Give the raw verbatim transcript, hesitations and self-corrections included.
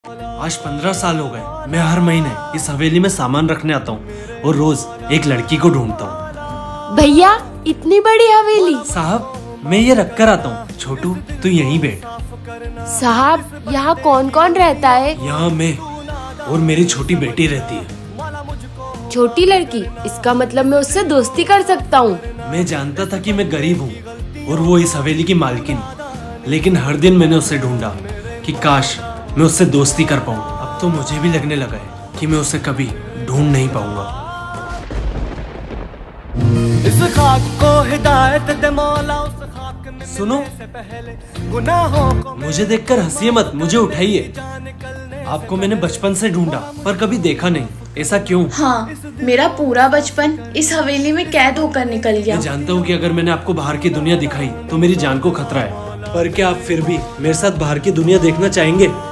आज पंद्रह साल हो गए। मैं हर महीने इस हवेली में सामान रखने आता हूँ और रोज एक लड़की को ढूंढता हूँ। भैया इतनी बड़ी हवेली? साहब मैं ये रख कर आता हूँ। छोटू तू यहीं बैठ। साहब यहाँ कौन कौन रहता है? यहाँ मैं और मेरी छोटी बेटी रहती है। छोटी लड़की? इसका मतलब मैं उससे दोस्ती कर सकता हूँ। मैं जानता था कि मैं गरीब हूँ और वो इस हवेली की मालकिन, लेकिन हर दिन मैंने उसे ढूंढा कि काश मैं उससे दोस्ती कर पाऊँ। अब तो मुझे भी लगने लगा है कि मैं उसे कभी ढूंढ नहीं पाऊंगा। इस खाक को हिदायत दे मौला, उस खाक में सुनो, गुनाहों को मुझे देखकर हंसिए मत, मुझे उठाइए। आपको मैंने बचपन से ढूंढा पर कभी देखा नहीं, ऐसा क्यों? हाँ, मेरा पूरा बचपन इस हवेली में कैद होकर निकल गया। मैं जानता हूँ कि अगर मैंने आपको बाहर की दुनिया दिखाई तो मेरी जान को खतरा है, पर क्या आप फिर भी मेरे साथ बाहर की दुनिया देखना चाहेंगे?